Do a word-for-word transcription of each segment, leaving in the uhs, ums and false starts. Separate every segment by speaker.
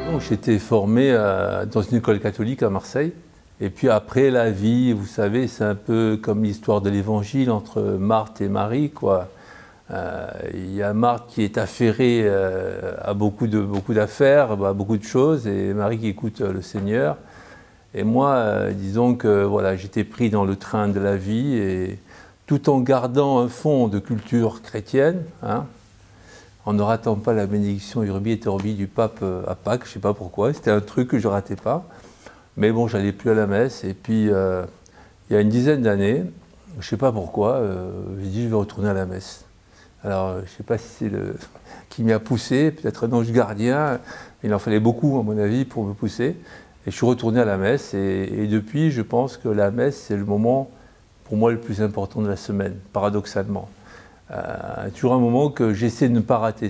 Speaker 1: J'étais formé à, dans une école catholique à Marseille. Et puis après, la vie, vous savez, c'est un peu comme l'histoire de l'Évangile entre Marthe et Marie, quoi. Euh, il y a Marthe qui est affairée euh, à beaucoup de, beaucoup d'affaires, à beaucoup de choses, et Marie qui écoute euh, le Seigneur. Et moi, euh, disons que voilà, j'étais pris dans le train de la vie, et tout en gardant un fond de culture chrétienne, hein, en ne ratant pas la bénédiction Urbi et Orbi du pape à Pâques, je ne sais pas pourquoi, c'était un truc que je ne ratais pas. Mais bon, j'allais plus à la messe, et puis euh, il y a une dizaine d'années, je ne sais pas pourquoi, euh, j'ai dit je vais retourner à la messe. Alors, je ne sais pas si c'est le qui m'y a poussé, peut-être un ange gardien, il en fallait beaucoup à mon avis pour me pousser. Et je suis retourné à la messe, et, et depuis, je pense que la messe, c'est le moment, pour moi, le plus important de la semaine, paradoxalement. Euh, toujours un moment que j'essaie de ne pas rater.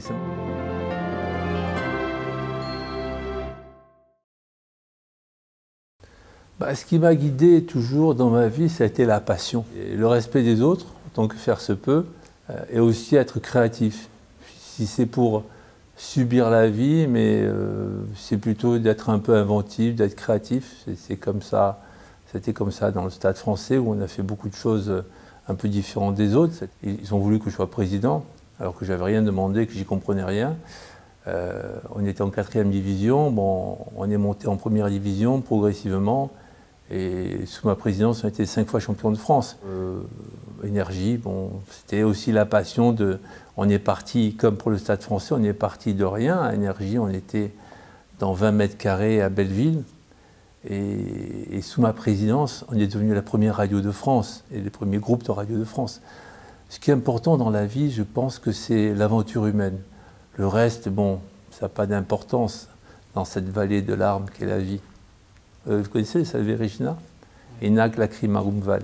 Speaker 1: Bah, ce qui m'a guidé toujours dans ma vie, ça a été la passion. Et le respect des autres, autant que faire se peut, euh, et aussi être créatif. Si c'est pour subir la vie, mais euh, c'est plutôt d'être un peu inventif, d'être créatif. C'est comme ça, c'était comme ça dans le Stade français où on a fait beaucoup de choses un peu différentes des autres. Ils ont voulu que je sois président, alors que j'avais rien demandé, que j'y comprenais rien. Euh, on était en quatrième division, bon, on est monté en première division progressivement. Et sous ma présidence, on a été cinq fois champion de France. Euh, énergie, bon, c'était aussi la passion de... On est parti, comme pour le Stade français, on est parti de rien. À Énergie, on était dans vingt mètres carrés à Belleville. Et, et sous ma présidence, on est devenu la première radio de France et les premiers groupes de radio de France. Ce qui est important dans la vie, je pense que c'est l'aventure humaine. Le reste, bon, ça n'a pas d'importance dans cette vallée de larmes qu'est la vie. Euh, vous connaissez les Salve Regina? Enac lacrimarum vale.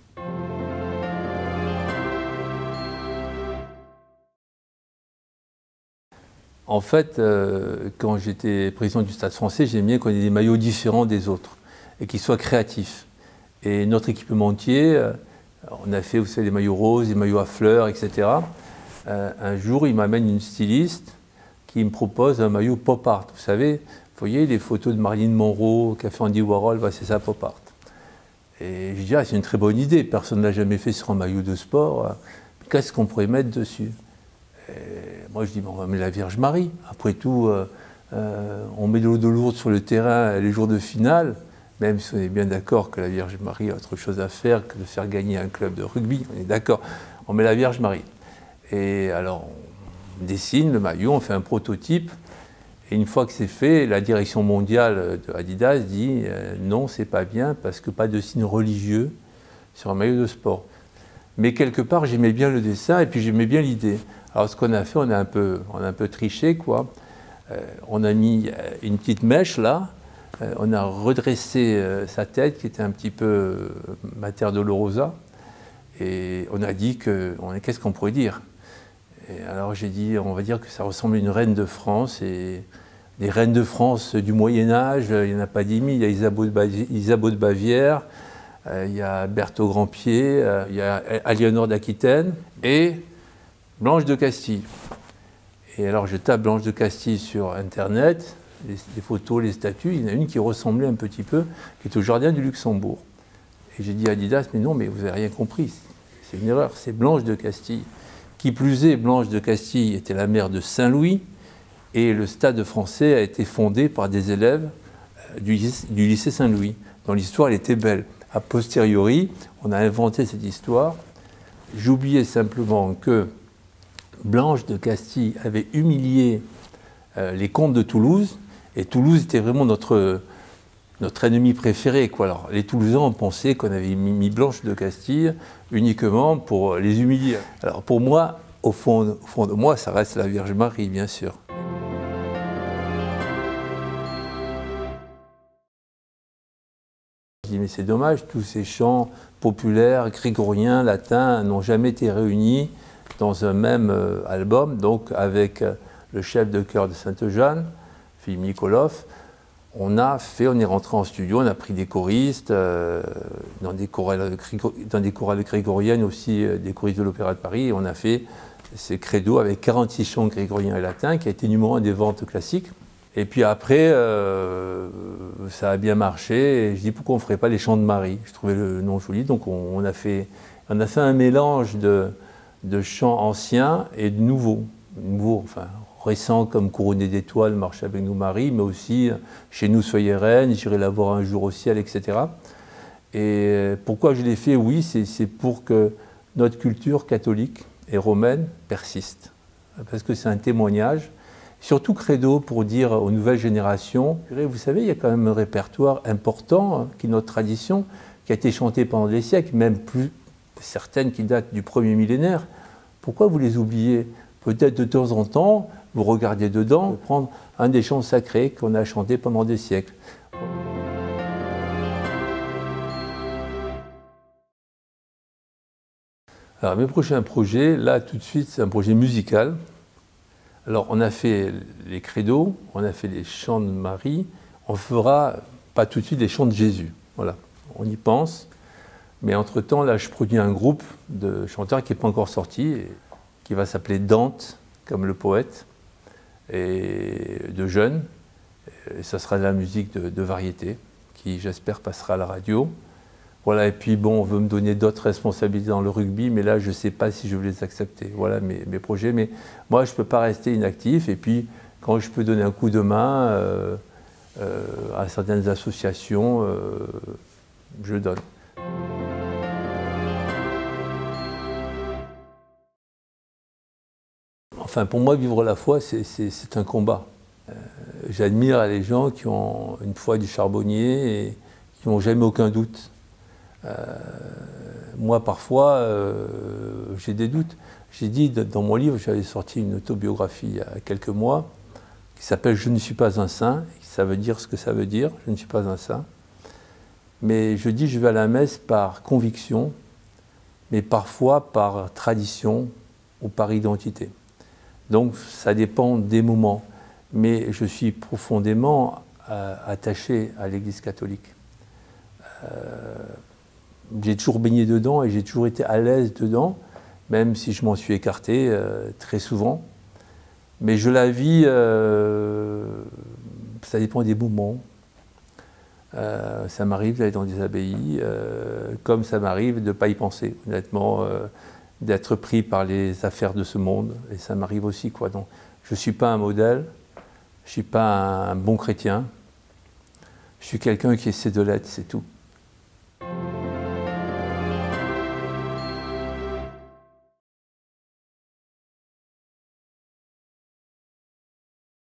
Speaker 1: En fait, euh, quand j'étais président du Stade français, j'aimais bien qu'on ait des maillots différents des autres et qu'ils soient créatifs. Et notre équipementier, euh, on a fait, vous savez, des maillots roses, des maillots à fleurs, et cetera. Euh, un jour, il m'amène une styliste qui me propose un maillot pop art. Vous savez, vous voyez les photos de Marilyn Monroe qu'a fait Andy Warhol, bah, c'est ça pop art. Et je dis, ah, c'est une très bonne idée, personne ne l'a jamais fait sur un maillot de sport. Qu'est-ce qu'on pourrait mettre dessus? Et moi, je dis, bon, on va mettre la Vierge Marie. Après tout, euh, euh, on met de l'eau de Lourdes sur le terrain les jours de finale, même si on est bien d'accord que la Vierge Marie a autre chose à faire que de faire gagner un club de rugby. On est d'accord, on met la Vierge Marie. Et alors, on dessine le maillot, on fait un prototype. Et une fois que c'est fait, la direction mondiale de Adidas dit euh, non, c'est pas bien parce que pas de signe religieux sur un maillot de sport. Mais quelque part, j'aimais bien le dessin et puis j'aimais bien l'idée. Alors ce qu'on a fait, on a un peu, on a un peu triché, quoi. Euh, on a mis une petite mèche là, euh, on a redressé euh, sa tête qui était un petit peu euh, Mater Dolorosa, et on a dit que, qu'est-ce qu'on pourrait dire? Et alors j'ai dit, on va dire que ça ressemble à une reine de France, et les reines de France du Moyen-Âge, il n'y en a pas dix mille, il y a Isabeau de, Bavi Isabeau de Bavière, euh, il y a Berthe au Grand-Pied, euh, il y a Aliénor d'Aquitaine, et Blanche de Castille. Et alors je tape Blanche de Castille sur Internet, les, les photos, les statues, il y en a une qui ressemblait un petit peu, qui est au Jardin du Luxembourg. Et j'ai dit à Adidas, mais non, mais vous n'avez rien compris, c'est une erreur, c'est Blanche de Castille. Qui plus est, Blanche de Castille était la mère de Saint-Louis, et le Stade français a été fondé par des élèves du lycée, du lycée Saint-Louis, dont l'histoire elle était belle. A posteriori, on a inventé cette histoire. J'oubliais simplement que Blanche de Castille avait humilié euh, les comtes de Toulouse, et Toulouse était vraiment notre, notre ennemi préféré, quoi. Alors, les Toulousains ont pensé qu'on avait mis Blanche de Castille uniquement pour les humilier. Alors pour moi, au fond, au fond de moi, ça reste la Vierge Marie, bien sûr. Je dis, mais c'est dommage, tous ces chants populaires, grégoriens, latins, n'ont jamais été réunis dans un même euh, album, donc avec euh, le chef de chœur de Sainte-Jeanne, Philippe Nikolov. On a fait, on est rentré en studio, on a pris des choristes, euh, dans, des chorales, dans des chorales grégoriennes aussi, euh, des choristes de l'Opéra de Paris, et on a fait ces credos avec quarante-six chants grégoriens et latins, qui a été numéro un des ventes classiques. Et puis après, euh, ça a bien marché. Et je dis pourquoi on ne ferait pas les chants de Marie. Je trouvais le nom joli, donc on, on, a, fait, on a fait un mélange de, de chants anciens et de nouveaux. Nouveaux, enfin récents comme Couronné d'étoiles, Marche avec nous Marie, mais aussi Chez nous soyez reine, J'irai la voir un jour au ciel, et cetera. Et pourquoi je l'ai fait? Oui, c'est pour que notre culture catholique et romaine persiste. Parce que c'est un témoignage, surtout credo pour dire aux nouvelles générations, vous savez, il y a quand même un répertoire important, qui est notre tradition, qui a été chanté pendant des siècles, même plus certaines qui datent du premier millénaire. Pourquoi vous les oubliez? Peut-être de temps en temps, vous regardez dedans, prendre un des chants sacrés qu'on a chanté pendant des siècles. Alors mes prochains projets, là tout de suite, c'est un projet musical. Alors on a fait les credos, on a fait les chants de Marie, on fera pas tout de suite les chants de Jésus. Voilà, on y pense. Mais entre-temps, là je produis un groupe de chanteurs qui n'est pas encore sorti, et qui va s'appeler Dante, comme le poète, et de jeunes. Et ça sera de la musique de, de variété, qui j'espère passera à la radio. Voilà, et puis bon, on veut me donner d'autres responsabilités dans le rugby, mais là, je ne sais pas si je vais les accepter. Voilà mes, mes projets, mais moi, je ne peux pas rester inactif. Et puis, quand je peux donner un coup de main euh, euh, à certaines associations, euh, je donne. Enfin, pour moi, vivre la foi, c'est un combat. Euh, J'admire les gens qui ont une foi du charbonnier et qui n'ont jamais aucun doute. Euh, moi, parfois, euh, j'ai des doutes. J'ai dit dans mon livre, j'avais sorti une autobiographie il y a quelques mois, qui s'appelle « Je ne suis pas un saint », ça veut dire ce que ça veut dire, je ne suis pas un saint. Mais je dis, je vais à la messe par conviction, mais parfois par tradition ou par identité. Donc, ça dépend des moments. Mais je suis profondément euh, attaché à l'Église catholique. Euh, j'ai toujours baigné dedans et j'ai toujours été à l'aise dedans, même si je m'en suis écarté euh, très souvent. Mais je la vis, euh, ça dépend des moments. Euh, ça m'arrive d'aller dans des abbayes, euh, comme ça m'arrive de ne pas y penser, honnêtement, euh, d'être pris par les affaires de ce monde, et ça m'arrive aussi, quoi. Donc, je ne suis pas un modèle, je ne suis pas un bon chrétien, je suis quelqu'un qui essaie de l'être, c'est tout.